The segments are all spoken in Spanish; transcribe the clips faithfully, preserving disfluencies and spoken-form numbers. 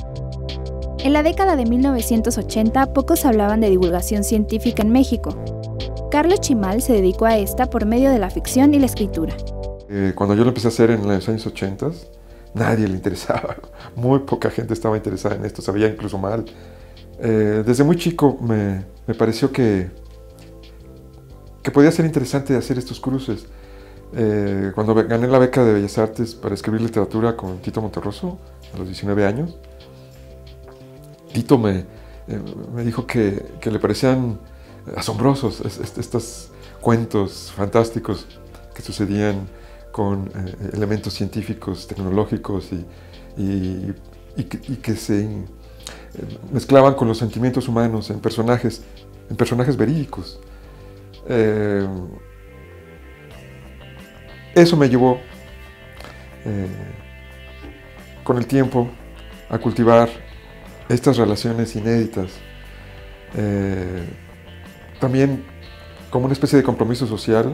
En la década de mil novecientos ochenta, pocos hablaban de divulgación científica en México. Carlos Chimal se dedicó a esta por medio de la ficción y la escritura. Eh, cuando yo lo empecé a hacer en los años ochenta, nadie le interesaba. Muy poca gente estaba interesada en esto, se veía incluso mal. Eh, desde muy chico me, me pareció que, que podía ser interesante hacer estos cruces. Eh, cuando gané la beca de Bellas Artes para escribir literatura con Tito Monterroso, a los diecinueve años, Tito me, eh, me dijo que, que le parecían asombrosos est estos cuentos fantásticos que sucedían con eh, elementos científicos, tecnológicos y, y, y, que, y que se eh, mezclaban con los sentimientos humanos en personajes, en personajes verídicos. Eh, eso me llevó eh, con el tiempo a cultivar estas relaciones inéditas, eh, también como una especie de compromiso social.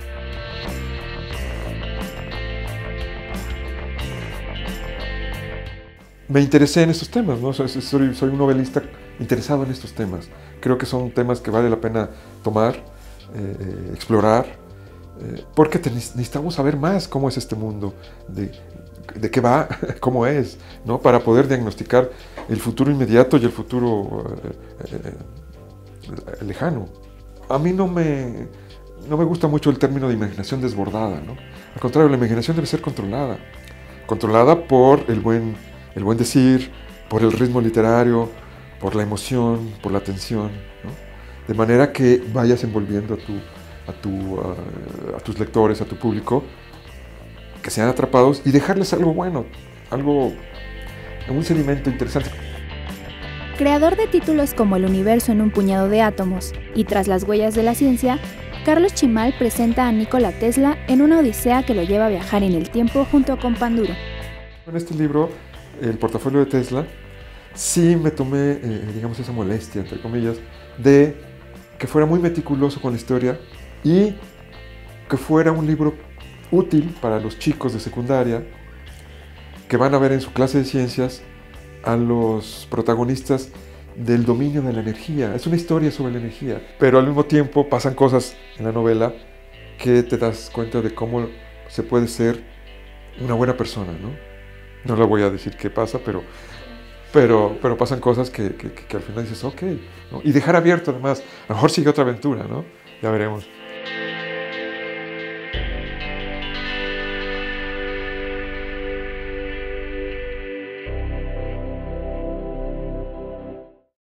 Me interesé en estos temas, ¿no? Soy, soy, soy un novelista interesado en estos temas. Creo que son temas que vale la pena tomar, eh, explorar, eh, porque te, necesitamos saber más cómo es este mundo, de, de qué va, cómo es, ¿no? Para poder diagnosticar el futuro inmediato y el futuro eh, eh, lejano. A mí no me, no me gusta mucho el término de imaginación desbordada, ¿no? Al contrario, la imaginación debe ser controlada. Controlada por el buen, el buen decir, por el ritmo literario, por la emoción, por la tensión, ¿no? De manera que vayas envolviendo a, tu, a, tu, a, a tus lectores, a tu público, que sean atrapados y dejarles algo bueno, algo, un sedimento interesante. Creador de títulos como El universo en un puñado de átomos y Tras las huellas de la ciencia, Carlos Chimal presenta a Nikola Tesla en una odisea que lo lleva a viajar en el tiempo junto con Panduro. En este libro, el portafolio de Tesla, sí me tomé, eh, digamos, esa molestia, entre comillas, de que fuera muy meticuloso con la historia y que fuera un libro útil para los chicos de secundaria que van a ver en su clase de ciencias a los protagonistas del dominio de la energía. Es una historia sobre la energía, pero al mismo tiempo pasan cosas en la novela que te das cuenta de cómo se puede ser una buena persona, ¿no? No le voy a decir qué pasa, pero, pero, pero pasan cosas que, que, que al final dices, ok, ¿no? Y dejar abierto además, a lo mejor sigue otra aventura, ¿no? Ya veremos.